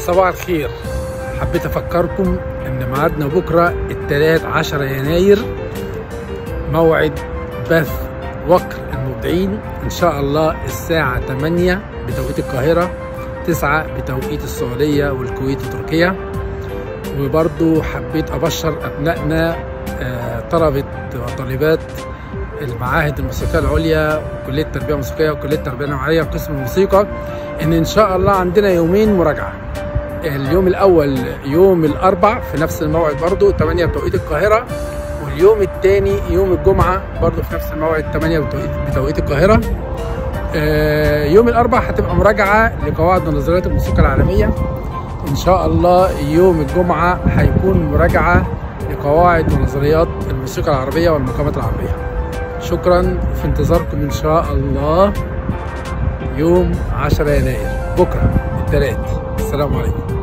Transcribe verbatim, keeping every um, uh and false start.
صباح الخير. حبيت افكركم ان ميعادنا بكره الثلاث عشرة يناير، موعد بث وكر المبدعين ان شاء الله الساعه ثمانية بتوقيت القاهره، تسعة بتوقيت السعوديه والكويت وتركيا. وبرضو حبيت ابشر ابنائنا طلبه وطالبات المعاهد الموسيقيه العليا وكليه التربيه الموسيقيه وكليه التربيه النوعيه وقسم الموسيقى ان ان شاء الله عندنا يومين مراجعه. اليوم الاول يوم الاربع في نفس الموعد برضو ثمانية بتوقيت القاهره، واليوم الثاني يوم الجمعه برضو في نفس الموعد ثمانية بتوقيت القاهره. يوم الاربع هتبقى مراجعه لقواعد ونظريات الموسيقى العالميه. ان شاء الله يوم الجمعه هيكون مراجعه لقواعد ونظريات الموسيقى العربيه والمقامات العربيه. شكرا، في انتظاركم ان شاء الله يوم عشرة يناير بكره الثلاث. السلام عليكم.